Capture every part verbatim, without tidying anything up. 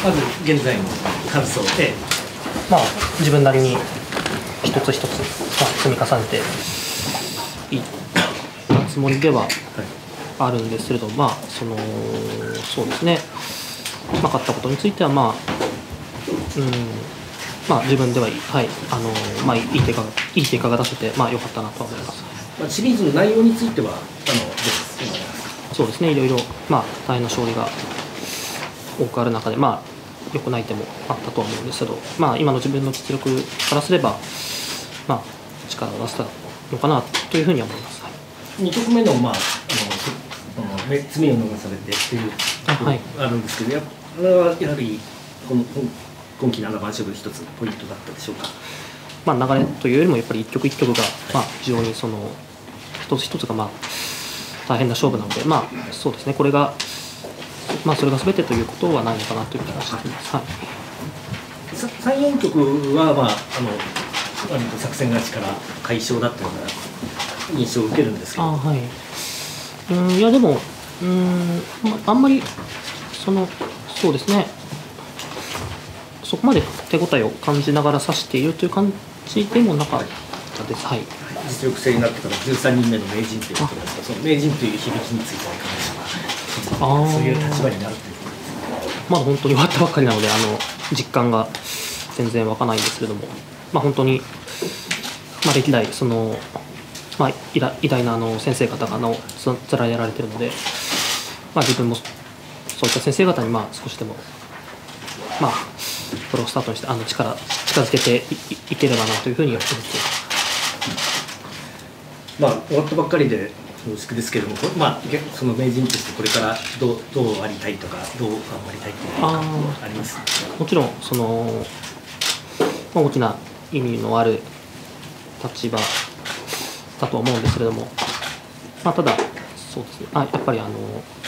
まず現在の感想で、 まあ自分なりに一つ一つ、まあ、積み重ねていったつもりではあるんですけれど、まあそのそうですね、なかったことについてはまあうんまあ自分では、はい、あのまあいい結果がいい結果が出せてまあ良かったなと思います。 まあ、シリーズの内容についてはあのどうですそうですね、いろいろまあ大変な勝利が多くある中でまあ良くない点もあったとは思うんですけど、まあ今の自分の実力からすればまあ力を出せたのかなというふうには思います。はい、 に局目のまああのその罪を逃されてっていうところがあるんですけど、やこれはやはりこの今期七番勝負一つポイントだったでしょうか。 まあ流れというよりもやっぱり一局一局がまあ非常にその一つ一つがまあ大変な勝負なので、まあそうですね、これがまあそれが全てということはないのかなという気がしています。はい。 さん、よん局はまああの割と作戦勝ちから快勝だったような印象を受けるんですけど。 あ、はい。うん、いやでもうん、まあ、あんまりそのそうですね、そこまで手応えを感じながら指しているという感じでもなかったです。はい。 実力制になってからじゅうさんにんめの名人ということですが、その名人という響きについてはいかがでしょうか。あそういう立場になるということですね。 まだ本当に終わったばっかりなので、あの実感が全然湧かないんですけれども、まあ本当にまあ歴代そのまあ偉大偉大なあの先生方がのつられられているので、まあ自分もそういった先生方にまあ少しでもまあプロスタートにしてあの力近づけて い, いければなというふうに思っています。 まあ終わったばっかりで恐縮ですけれども、まあその名人としてこれからどうどうありたいとかどう頑張りたいというのがあります。 もちろんその、まあ、大きな意味のある立場だと思うんですけれども、まあただそうですね、あやっぱりあの、ま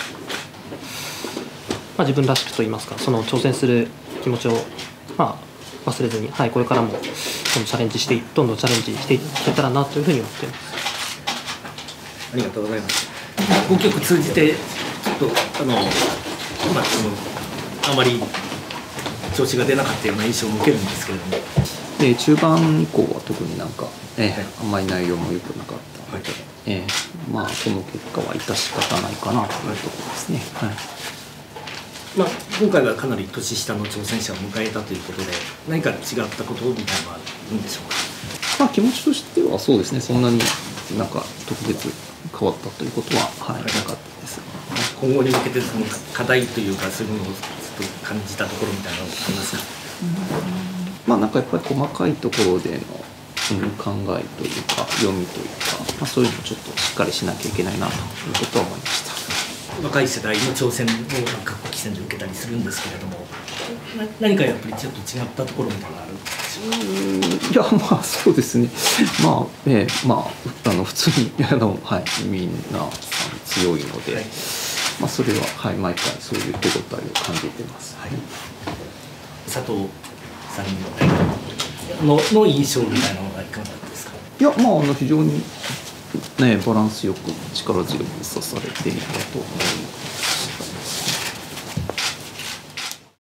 あ、自分らしくといいますか、その挑戦する気持ちをまあ忘れずに、はい、これからもどんどんチャレンジしてどんどんチャレンジしていけたらなというふうに思っています。 ありがとうございます。ご局通じてちょっとあの、まあ、そのあまり調子が出なかったような印象を受けるんですけれども、 で中盤以降は特になんか、えーはい、あんまり内容も良くなかったので、はいえー、まあこの結果は致し方ないかなというところですね。はいはいまあ、今回はかなり年下の挑戦者を迎えたということで、何か違ったことみたいなのはあるんでしょうか。 まあ、気持ちとしてはそうですね、そんなになんか特別変わったということは、はい、なかったです。 今後に向けてその課題というか、そういうものをちょっと感じたところみたいなのはありますか。 まあ、なんかやっぱり細かいところでの、うん、考えというか読みというか、まあ、そういうのをちょっとしっかりしなきゃいけないなということは思いました。 若い世代の挑戦を各棋戦で受けたりするんですけれども、何かやっぱりちょっと違ったところみたいなのがあるんでしょうか。 いやまあそうですね、まあえー、まああの普通にあの、はい、みんな強いので、はい、まあそれは、はい、毎回そういう手応えを感じてます。はい、 佐藤さんのの印象みたいなのがいかがですか。 いやまああの非常にねバランスよく力強く指されていたと思い